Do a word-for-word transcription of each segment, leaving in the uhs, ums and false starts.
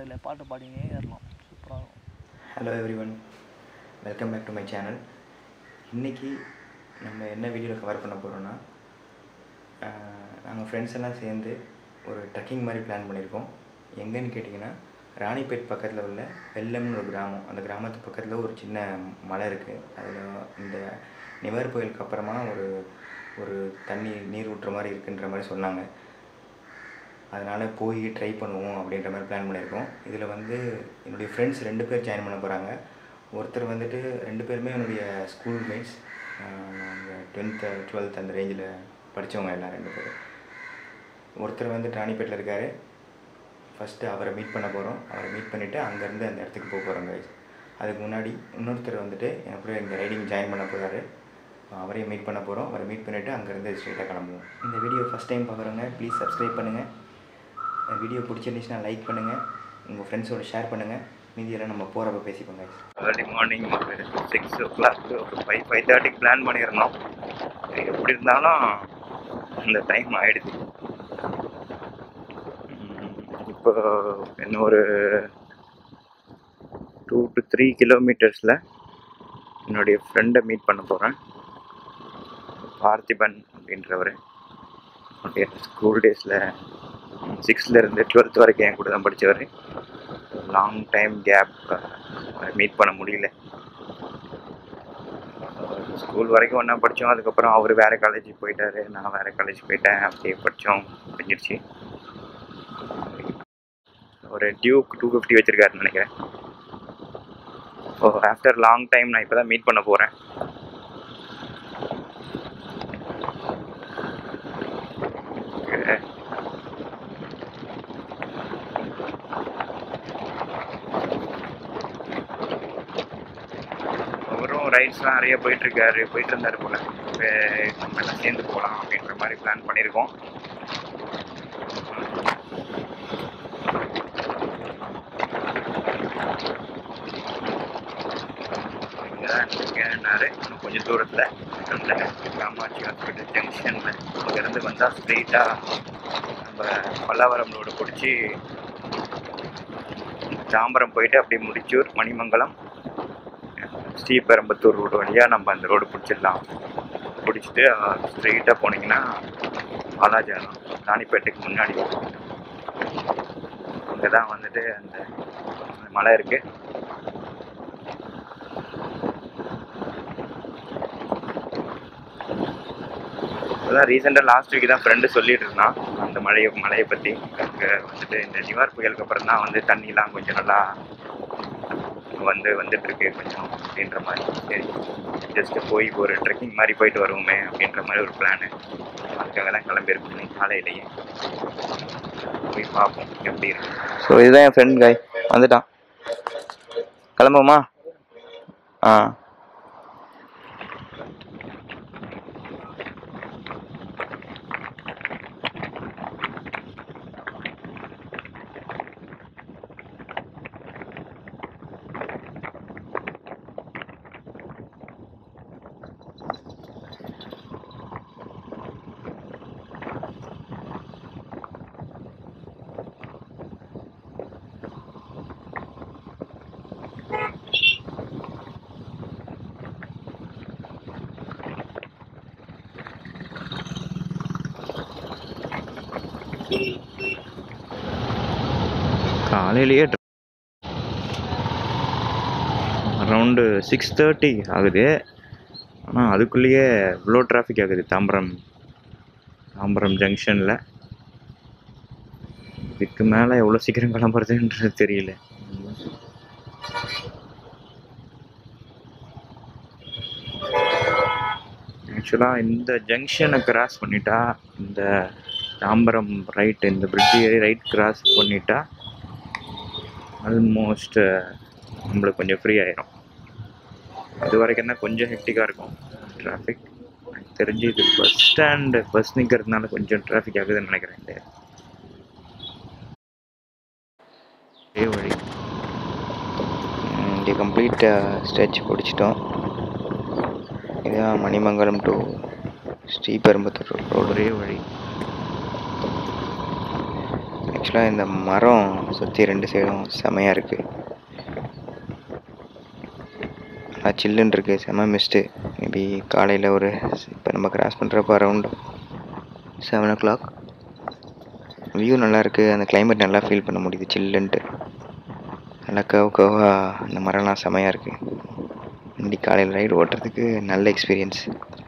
பாடையில் பாட்டு பாடினே ஏறலாம், சூப்பராக இருக்கும். Hello everyone, welcome back to my channel. இன்றைக்கி நம்ம என்ன வீடியோவில் கவர் பண்ண போகிறோன்னா, நாங்கள் ஃப்ரெண்ட்ஸ் எல்லாம் சேர்ந்து ஒரு ட்ரெக்கிங் மாதிரி பிளான் பண்ணியிருக்கோம். எங்கேன்னு கேட்டிங்கன்னா, ராணிப்பேட் பக்கத்தில் உள்ள வெள்ளம்னு ஒரு கிராமம். அந்த கிராமத்து பக்கத்தில் ஒரு சின்ன மலை இருக்குது. அதில் இந்த நிவர் புயலுக்கு அப்புறமா ஒரு ஒரு தண்ணி நீர் ஊற்றுற மாதிரி இருக்குன்ற மாதிரி சொன்னாங்க. அதனால் போய் ட்ரை பண்ணுவோம் அப்படின்ற மாதிரி பிளான் பண்ணியிருக்கோம். இதில் வந்து என்னுடைய ஃப்ரெண்ட்ஸ் ரெண்டு பேர் ஜாயின் பண்ண போகிறாங்க. ஒருத்தர் வந்துட்டு ரெண்டு பேருமே என்னுடைய ஸ்கூல் மேட்ஸ், நாங்கள் டென்த்து டுவெல்த் அந்த ரேஞ்சில் படித்தவங்க எல்லாம் ரெண்டு பேர். ஒருத்தர் வந்து ராணிப்பேட்டில் இருக்கார். ஃபஸ்ட்டு அவரை மீட் பண்ண போகிறோம். அவரை மீட் பண்ணிவிட்டு அங்கேருந்து அந்த இடத்துக்கு போக போகிறோம் கைஸ். அதுக்கு முன்னாடி இன்னொருத்தர் வந்துட்டு எனக்கு கூட இந்த ரைடிங் ஜாயின் பண்ண போகிறாரு. அவரையும் மீட் பண்ண போகிறோம். அவரை மீட் பண்ணிவிட்டு அங்கேருந்து ஸ்ட்ரெயிட்டாக கிளம்புவோம். இந்த வீடியோ ஃபஸ்ட் டைம் பார்க்குறவங்க ப்ளீஸ் சப்ஸ்கிரைப் பண்ணுங்கள். வீடியோ பிடிச்சிருந்துச்சுன்னா லைக் பண்ணுங்கள், உங்கள் ஃப்ரெண்ட்ஸோடு ஷேர் பண்ணுங்கள். மீதியெல்லாம் நம்ம போகிறப்ப பேசிப்போங்க. ஏர்லி மார்னிங் ஒரு சிக்ஸ் ஓ கிளாக்கு ஒரு ஃபைவ் ஃபைவ் தேர்ட்டிக்கு பிளான் பண்ணியிருந்தோம். எப்படி இருந்தாலும் அந்த டைம் ஆகிடுது. இப்போ இன்னும் ஒரு டூ டு த்ரீ கிலோமீட்டர்ஸில் என்னுடைய ஃப்ரெண்டை மீட் பண்ண போகிறேன். பார்த்திபன் அப்படின்றவர். என்னுடைய ஸ்கூல் டேஸில் சிக்ஸ்த்லேருந்து டுவெல்த் வரைக்கும் என் கூட தான் படித்தவர். லாங் டைம் கேப், மீட் பண்ண முடியல. ஸ்கூல் வரைக்கும் ஒன்றா படித்தோம். அதுக்கப்புறம் அவர் வேறு காலேஜுக்கு போயிட்டார், நான் வேறு காலேஜ் போயிட்டேன். அப்படியே படித்தோம், முடிஞ்சிருச்சு. ஒரு டியூக் டூ ஃபிஃப்டி வச்சுருக்காருன்னு நினைக்கிறேன். ஸோ ஆஃப்டர் லாங் டைம் நான் இப்போ தான் மீட் பண்ண போகிறேன். அவரும் ரைட்ஸ்லாம் நிறைய போயிட்டுருக்காரு, போயிட்டு இருந்தார் போல். நம்ம எல்லாம் சேர்ந்து போகலாம் அப்படின்ற மாதிரி பிளான் பண்ணியிருக்கோம். இங்கேனாரு இன்னும் கொஞ்சம் தூரத்தில் அந்த காமாட்சி ஹாஸ்பிட்டல் ஜங்ஷனில் இங்கேருந்து வந்தால் ஸ்ட்ரெயிட்டாக நம்ம பல்லாவரம் ரோடு பிடிச்சி தாம்பரம் போயிட்டு அப்படியே முடிச்சூர், மணிமங்கலம், ஸ்ரீபெரும்புத்தூர் ரோடு வழியாக நம்ம அந்த ரோடு பிடிச்சிடலாம். பிடிச்சிட்டு ஸ்ட்ரெயிட்டாக போனீங்கன்னா பாலாஜானம் ராணிப்பேட்டுக்கு முன்னாடி அங்கே தான் வந்துட்டு அந்த மலை இருக்குது. அதான் ரீசெண்டாக லாஸ்ட் வீக் தான் ஃப்ரெண்டு சொல்லிட்டு இருந்தான் அந்த மழையை மலையை பற்றி. அங்கே வந்துட்டு இந்த நிவார் புயலுக்கு அப்புறம் தான் வந்து தண்ணிலாம் கொஞ்சம் நல்லா வந்து வந்துட்டுருக்கு கொஞ்சம் அப்படின்ற மாதிரி. சரி, ஜஸ்ட்டு போய் ஒரு ட்ரெக்கிங் மாதிரி போயிட்டு வருவோமே அப்படின்ற மாதிரி ஒரு பிளானு. அதுக்காக தான் கிளம்பியிருக்கேன் காலையிலேயே. போய் பார்ப்போம் எப்படி இருக்கு. ஸோ இதுதான் என் ஃப்ரெண்ட் காய் வந்துட்டான். கிளம்புமா? ஆ காலையிலேயே அரௌண்டு சிக்ஸ் தேர்ட்டி ஆகுது. ஆனால் அதுக்குள்ளேயே இவ்வளோ டிராஃபிக் ஆகுது தாம்பரம் தாம்பரம் ஜங்ஷனில். இதுக்கு மேலே எவ்வளோ சீக்கிரம் கிளம்புறதுன்றது தெரியல. ஆக்சுவலாக இந்த ஜங்ஷனை கிராஸ் பண்ணிட்டா, இந்த தாம்பரம் ரைட் இந்த பிரிட்ஜ் ஏறி ரைட் கிராஸ் பண்ணிட்டா ஆல்மோஸ்ட் நம்மளுக்கு கொஞ்சம் ஃப்ரீ ஆயிரும். இது வரைக்கும் தான் கொஞ்சம் ஹெக்டிக்காக இருக்கும் டிராஃபிக். எனக்கு தெரிஞ்சு இது பஸ் ஸ்டாண்டு பஸ் நிற்கிறதுனால கொஞ்சம் டிராஃபிக் ஆகுதுன்னு நினைக்கிறேன். இதே வழி இங்கே கம்ப்ளீட் ஸ்ட்ரெச் பிடிச்சிட்டோம். இதுதான் மணிமங்கலம் டு ஸ்ரீபெரும்புத்தூர் ரோடு. ஒரே வழி ஆக்சுவலாக இந்த மரம் சுற்றி ரெண்டு சைடும் செமையாக இருக்குது. நல்லா சில்லுன்னு இருக்குது, செம மிஸ்ட்டு. மேபி காலையில் ஒரு இப்போ நம்ம கிராஸ் பண்ணுறப்ப around seven o'clock. View நல்லாயிருக்கு, அந்த கிளைமேட் நல்லா ஃபீல் பண்ண முடியுது சில்லுன்ட்டு. நல்லா கவ் கவாக அந்த மரம்லாம் செமையாக இருக்குது. இன்றைக்கி காலையில் ரைடு ஓட்டுறதுக்கு நல்ல எக்ஸ்பீரியன்ஸ்.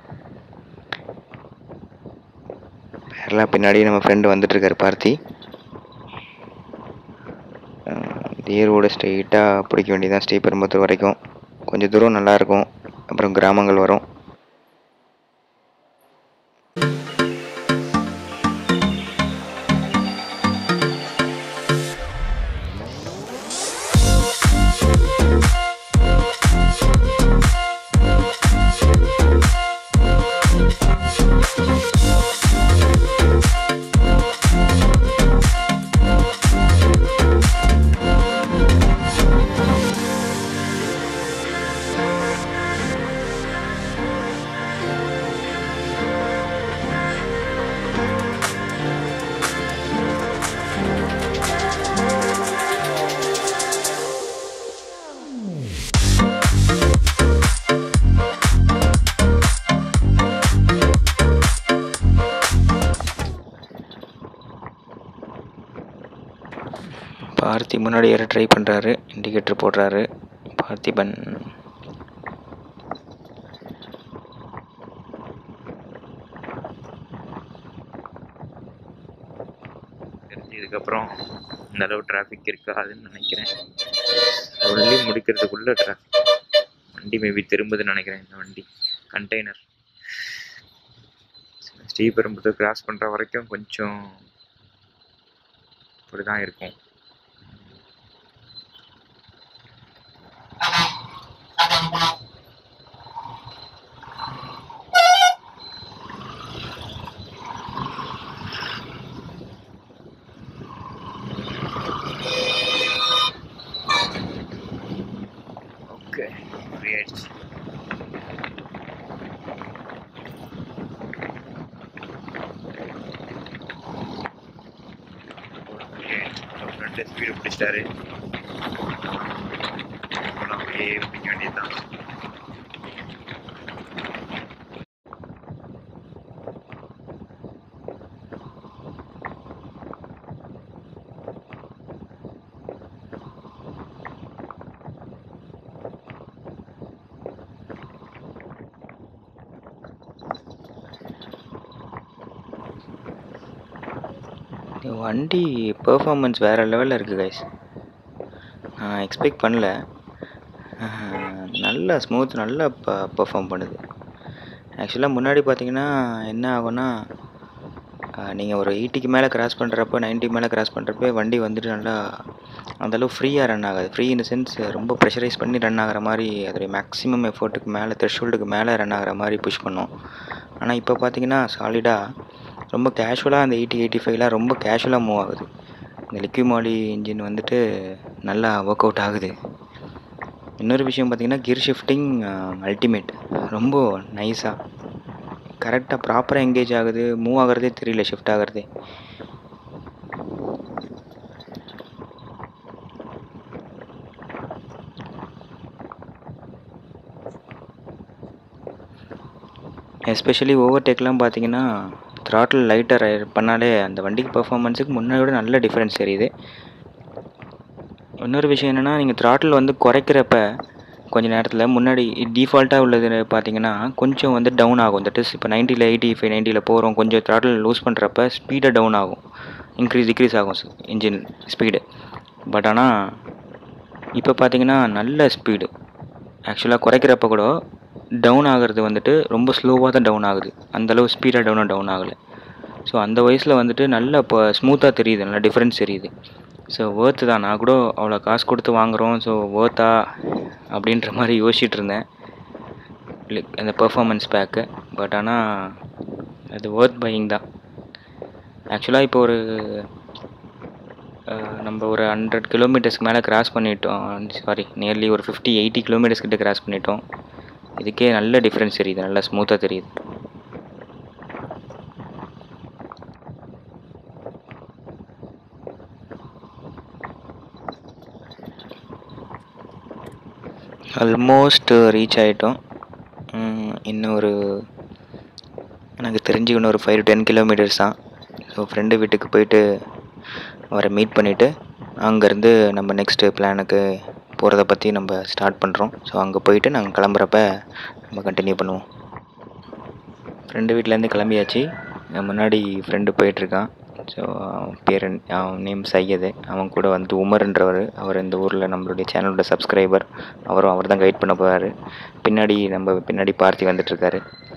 பேரலாக பின்னாடி நம்ம ஃப்ரெண்டு வந்துட்டுருக்காரு பார்த்தி. தேரோட ஸ்ட்ரெயிட்டாக பிடிக்க வேண்டியதான் ஸ்ரீபெரும்புத்தூர் வரைக்கும். கொஞ்சம் தூரம் நல்லாயிருக்கும், அப்புறம் கிராமங்கள் வரும். பார்த்தி முன்னாடி ஏற ட்ரை பண்ணுறாரு, இண்டிகேட்டர் போடுறாரு. பார்த்திபன் இதுக்கப்புறம் இந்த அளவு டிராஃபிக் இருக்காதுன்னு நினைக்கிறேன். ஒன்லி முடிக்கிறதுக்குள்ளே டிராஃபிக். வண்டி மேபி திரும்புதுன்னு நினைக்கிறேன். இந்த வண்டி கண்டெய்னர் ஸ்ரீபெரும்புத்தூர் கிராஸ் பண்ணுற வரைக்கும் கொஞ்சம் இப்படி தான் இருக்கும். ஓகே, ஆயிடுச்சு. ஃப்ரெண்டு ஸ்பீடு பிடிச்சிட்டாரு. அப்படியே பிடிக்க வேண்டியதுதான். வண்டி பெர்ஃபார்மன்ஸ் வேறு லெவலில் இருக்குது கைஸ். நான் எக்ஸ்பெக்ட் பண்ணல. நல்லா ஸ்மூத், நல்லா ப பெர்ஃபார்ம் பண்ணுது. ஆக்சுவலாக முன்னாடி பார்த்தீங்கன்னா என்ன ஆகும்னா, நீங்கள் ஒரு எயிட்டிக்கு மேலே கிராஸ் பண்ணுறப்போ, நைன்ட்டி மேலே கிராஸ் பண்ணுறப்ப வண்டி வந்துட்டு நல்லா அந்தளவு ஃப்ரீயாக ரன் ஆகாது. ஃப்ரீ இன் த சென்ஸ் ரொம்ப ப்ரெஷரைஸ் பண்ணி ரன் ஆகிற மாதிரி, அதோடைய மேக்ஸிமம் எஃபோர்ட்டுக்கு மேலே, த்ரெஷ்ஹோல்டுக்கு மேலே ரன் ஆகிற மாதிரி புஷ் பண்ணோம். ஆனால் இப்போ பார்த்தீங்கன்னா சாலிடாக ரொம்ப கேஷுவலாக அந்த எயிட்டி எயிட்டி ஃபைவ்லாம் ரொம்ப கேஷுவலாக மூவ் ஆகுது. இந்த லிக்விமாலி இன்ஜின் வந்துட்டு நல்லா ஒர்க் அவுட் ஆகுது. இன்னொரு விஷயம் பார்த்திங்கன்னா கியர் ஷிஃப்டிங் அல்டிமேட், ரொம்ப நைஸாக கரெக்டாக ப்ராப்பராக எங்கேஜ் ஆகுது. மூவ் ஆகிறதே தெரியல, ஷிஃப்ட் ஆகிறதே. எஸ்பெஷலி ஓவர்டேக்லாம் பார்த்தீங்கன்னா த்ராட்டில் லைட்டர் பண்ணாலே அந்த வண்டிக்கு பர்ஃபார்மன்ஸுக்கு முன்னாடியோட நல்ல டிஃப்ரென்ஸ் தெரியுது. இன்னொரு விஷயம் என்னென்னா, நீங்கள் த்ராட்டில் வந்து குறைக்கிறப்ப கொஞ்சம் நேரத்தில் முன்னாடி டிஃபால்ட்டாக உள்ளது பார்த்தீங்கன்னா கொஞ்சம் வந்து டவுன் ஆகும். தட் இஸ் இப்போ நைன்ட்டியில் எயிட்டி ஃபைவ் நைன்ட்டியில் போகிறோம், கொஞ்சம் த்ராட்டில் லூஸ் பண்ணுறப்ப ஸ்பீடாக டவுன் ஆகும், இன்க்ரீஸ் டிக்ரீஸ் ஆகும் இன்ஜின் ஸ்பீடு. பட் ஆனால் இப்போ பார்த்தீங்கன்னா நல்ல ஸ்பீடு. ஆக்சுவலாக குறைக்கிறப்ப கூட டவுன் ஆகிறது வந்துட்டு ரொம்ப ஸ்லோவாக தான் டவுன் ஆகுது, அந்தளவு ஸ்பீடாக டவுனாக டவுன் ஆகலை. ஸோ அந்த வயசில் வந்துட்டு நல்லா இப்போ ஸ்மூத்தாக தெரியுது, நல்லா டிஃப்ரென்ஸ் தெரியுது. ஸோ ஒர்த்து தான். நான் கூட அவ்வளோ காசு கொடுத்து வாங்குகிறோம், ஸோ ஒர்த்தா அப்படின்ற மாதிரி யோசிச்சுட்டு இருந்தேன் அந்த பெர்ஃபார்மன்ஸ் பேக்கு. பட் ஆனால் அது ஒர்த் பையிங் தான். ஆக்சுவலாக இப்போ ஒரு நம்ம ஒரு ஹண்ட்ரட் கிலோமீட்டர்ஸ்க்கு மேலே கிராஸ் பண்ணிட்டோம். சாரி நியர்லி ஒரு ஃபிஃப்டி எயிட்டி கிலோமீட்டர்ஸ் கிட்ட கிராஸ் பண்ணிட்டோம். இதுக்கே நல்ல டிஃப்ரென்ஸ் தெரியுது, நல்லா ஸ்மூத்தாக தெரியுது. ஆல்மோஸ்ட் ரீச் ஆகிட்டோம். இன்னும் ஒரு எனக்கு தெரிஞ்சு இன்னும் ஒரு ஃபைவ் டு டென் கிலோமீட்டர்ஸ் தான். ஸோ ஃப்ரெண்டு வீட்டுக்கு போயிட்டு அவரை மீட் பண்ணிவிட்டு அங்கேருந்து நம்ம நெக்ஸ்ட்டு பிளானுக்கு போகிறத பற்றி நம்ம ஸ்டார்ட் பண்ணுறோம். ஸோ அங்கே போயிட்டு நாங்கள் கிளம்புறப்ப நம்ம கண்டினியூ பண்ணுவோம். ஃப்ரெண்டு வீட்டிலேருந்து கிளம்பியாச்சு. முன்னாடி ஃப்ரெண்டு போயிட்டுருக்கான். ஸோ அவன் பேர் அவன் நேம் சையது. அவன் கூட வந்துட்டு உமர்ன்றவர். அவர் இந்த ஊரில் நம்மளுடைய சேனலோட சப்ஸ்கிரைபர். அவரும் அவர் தான் கைட் பண்ண போகிறாரு. பின்னாடி நம்ம பின்னாடி பார்த்தி வந்துட்டுருக்காரு.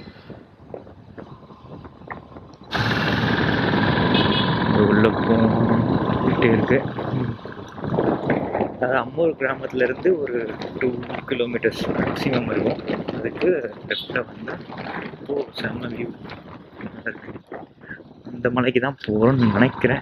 உள்ளுக்கும் போயிட்டே இருக்கு. அது அம்மூர் கிராமத்துலேருந்து ஒரு டூ கிலோமீட்டர்ஸ் மேக்ஸிமம் இருக்கும். அதுக்கு லெஃப்டில் வந்து ஓ செம்ம வியூ இருக்கு. அந்த மலைக்கு தான் போகிறோன்னு நினைக்கிறேன்.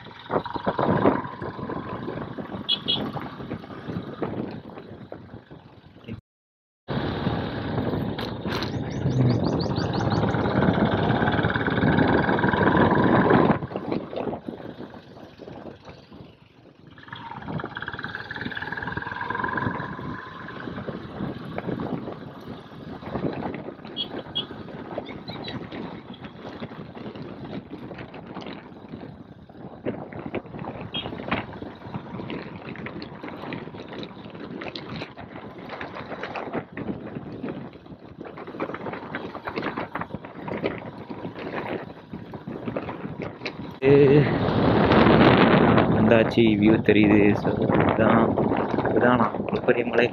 வந்தாச்சு, வியூ தெரியுது. ஸோ இதுதான் இதுதான் நான் ரொம்ப பெரிய மலை.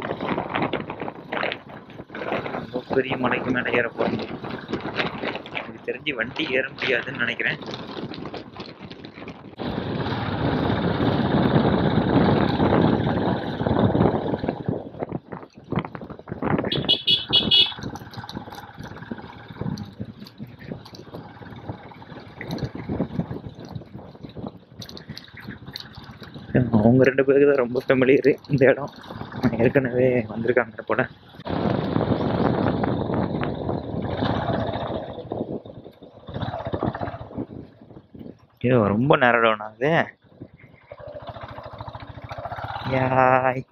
ரொம்ப பெரிய மலைக்கு மேலே ஏற போகிறோம். எனக்கு தெரிஞ்சு வண்டி ஏற முடியாதுன்னு நினைக்கிறேன். அவங்க ரெண்டு பேருக்கு தான் ரொம்ப ஃபெமிலியரு இந்த இடம். ஏற்கனவே வந்திருக்காங்க போல. ஐயோ ரொம்ப நேரம் டவுன் ஆகுது. யாய்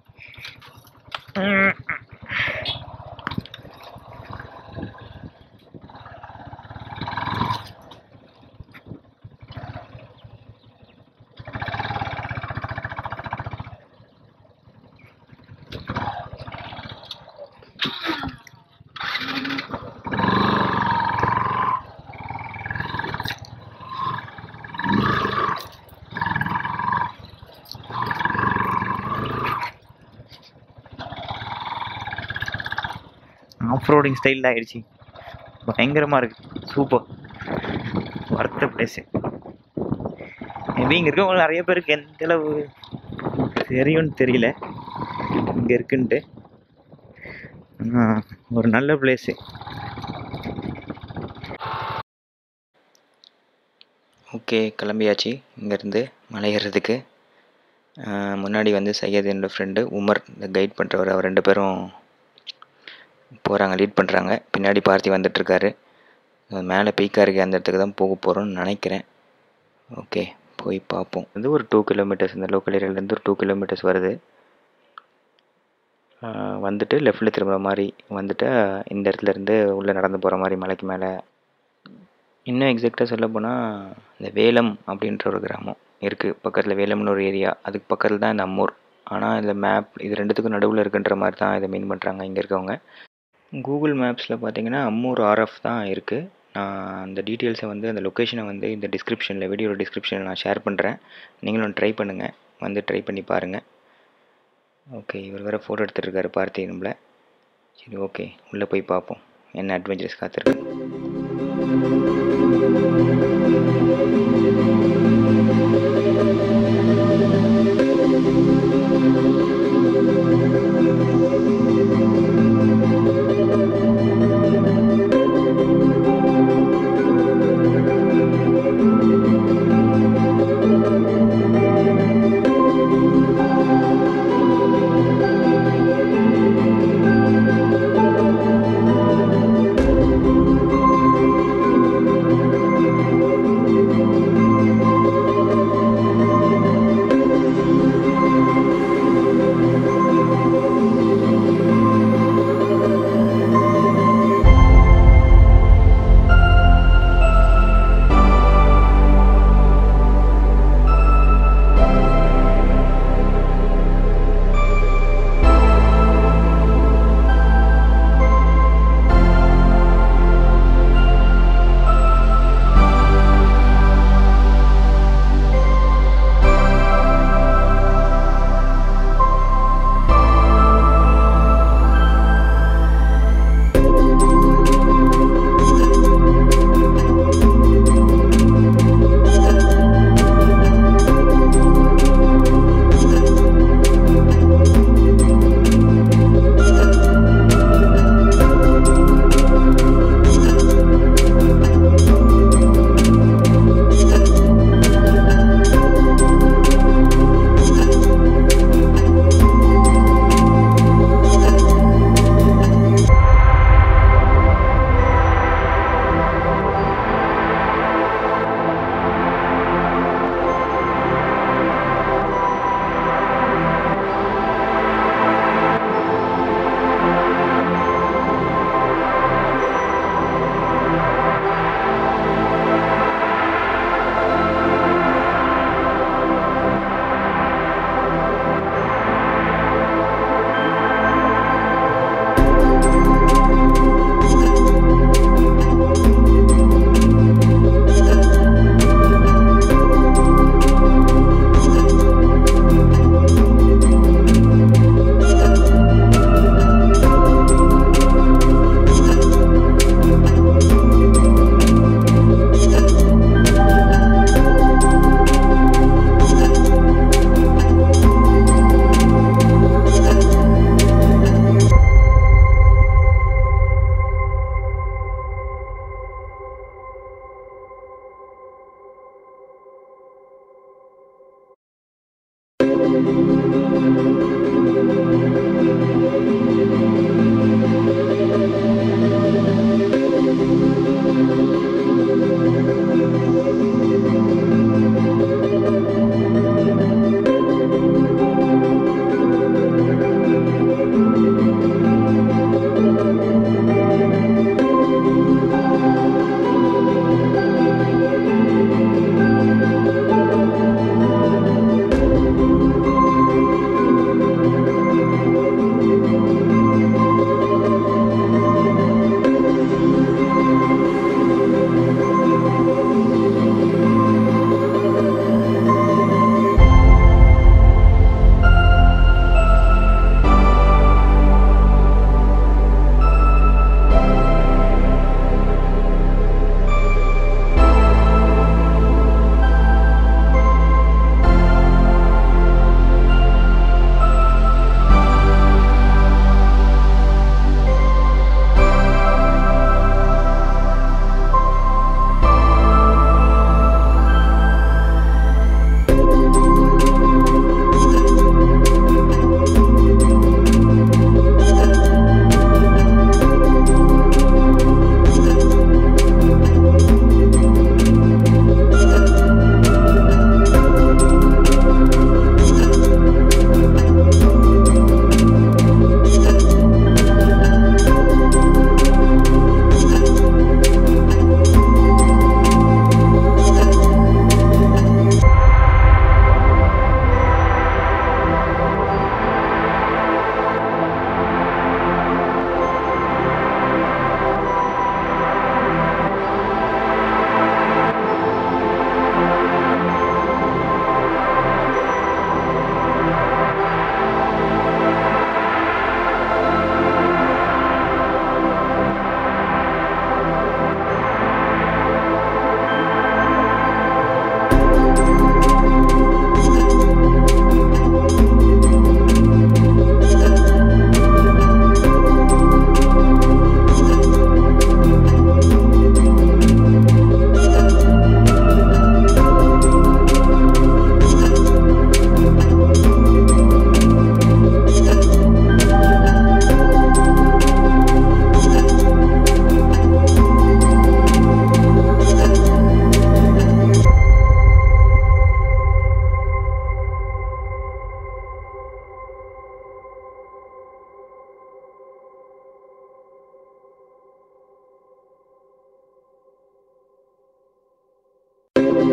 ஆஃப் ரோடிங் ஸ்டைலில் ஆகிடுச்சு. பயங்கரமாக இருக்குது. Super வர்த்த place. மேபி இங்கே இருக்கவங்க நிறைய பேருக்கு எந்த அளவு தெரியும்னு தெரியல இங்கே இருக்குன்ட்டு. ஒரு நல்ல பிளேஸு. ஓகே, கிளம்பியாச்சு இங்கேருந்து மலை ஏறுறதுக்கு. முன்னாடி வந்து சையத் என்னோடய ஃப்ரெண்டு, உமர் இந்த கைட் பண்ணுறவர், அவர் ரெண்டு பேரும் போகிறாங்க, லீட் பண்ணுறாங்க. பின்னாடி பார்த்தி வந்துட்டுருக்காரு. மேலே பீக்காக இருக்குது, அந்த இடத்துக்கு தான் போக போகிறோன்னு நினைக்கிறேன். ஓகே, போய் பார்ப்போம். வந்து ஒரு டூ கிலோமீட்டர்ஸ் இந்த லோக்கல் ஏரியாவிலேருந்து ஒரு டூ கிலோமீட்டர்ஸ் வருது. வந்துட்டு லெஃப்டில் திரும்புகிற மாதிரி வந்துட்டு இந்த இடத்துலேருந்து உள்ளே நடந்து போகிற மாதிரி மலைக்கு மேலே. இன்னும் எக்ஸாக்டாக சொல்ல போனால் இந்த வேலம் அப்படின்ற ஒரு கிராமம் இருக்குது பக்கத்தில். வேலம்னு ஒரு ஏரியா, அதுக்கு பக்கத்தில் தான் இந்த அம்மூர். ஆனால் இந்த மேப் இது ரெண்டுத்துக்கும் நடுவில் இருக்குன்ற மாதிரி தான் இதை மீன் பண்ணுறாங்க இங்கே இருக்கவங்க. கூகுள் மேப்ஸில் பார்த்தீங்கன்னா அம்மூர் ஆர்எஃப் தான் இருக்குது. நான் அந்த டீட்டெயில்ஸை வந்து அந்த லொக்கேஷனை வந்து இந்த டிஸ்கிரிப்ஷனில் வீடியோட டிஸ்கிரிப்ஷனில் நான் ஷேர் பண்ணுறேன். நீங்களும் ட்ரை பண்ணுங்கள், வந்து ட்ரை பண்ணி பாருங்கள். ஓகே, இவர் வேறு ஃபோட்டோ எடுத்துகிட்ருக்காரு பார்த்தி நம்மள. சரி, ஓகே, உள்ளே போய் பார்ப்போம் என்ன அட்வென்ச்சர்ஸ் காத்திருக்கு.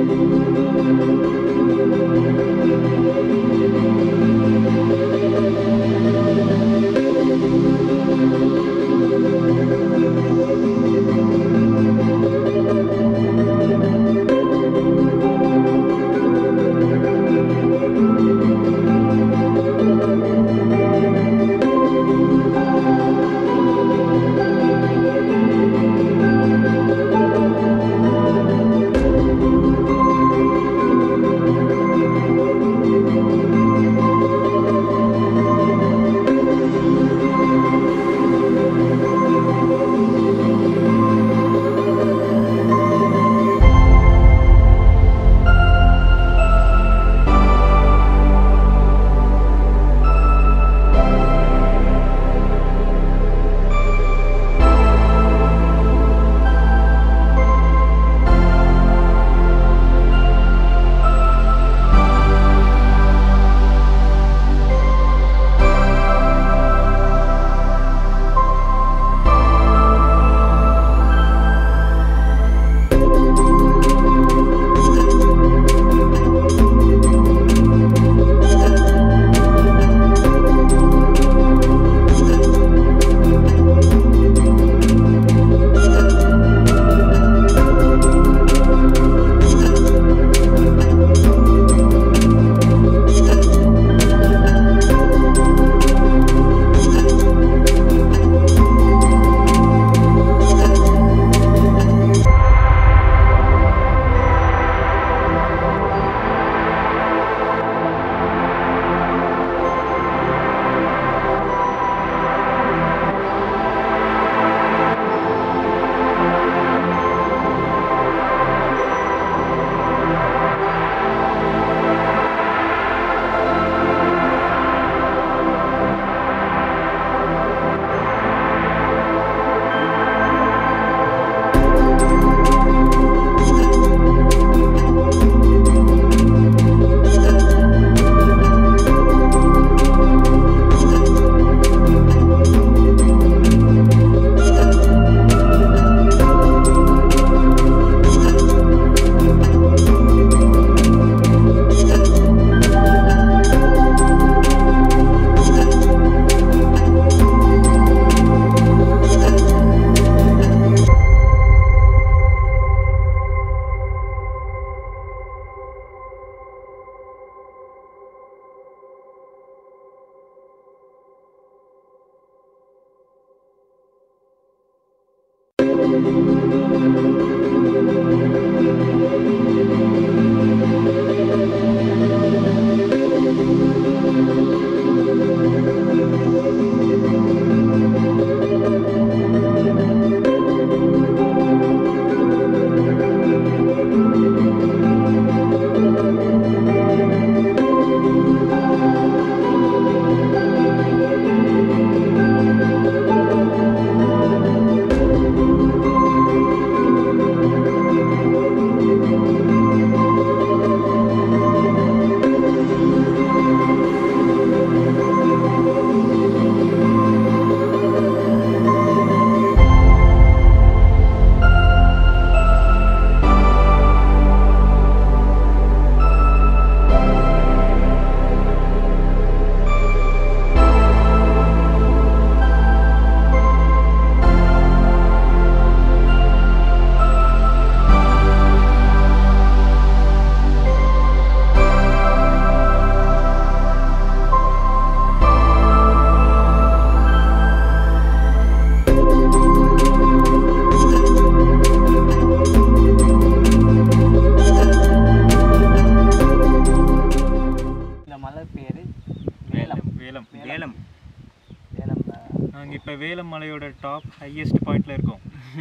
வேலம் மலையோட டாப் ஹையஸ்ட் பாயிண்ட்ல இருக்கோம்.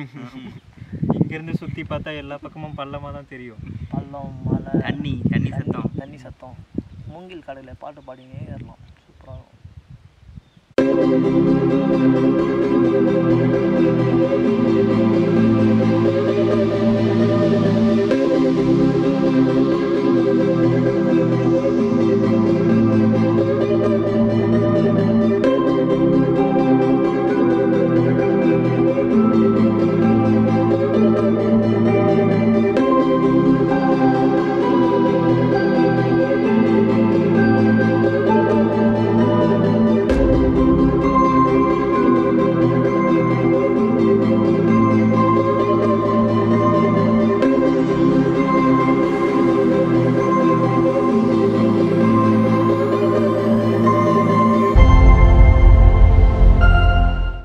இங்க இருந்து சுத்தி பார்த்தா எல்லா பக்கமும் பள்ளமா தான் தெரியும். பள்ளம், மலை, தண்ணி தண்ணி சத்தம் தண்ணி சத்தம் மூங்கில் கடையில் பாட்டு பாடினே ஏறலாம். சூப்பராக இருக்கும்.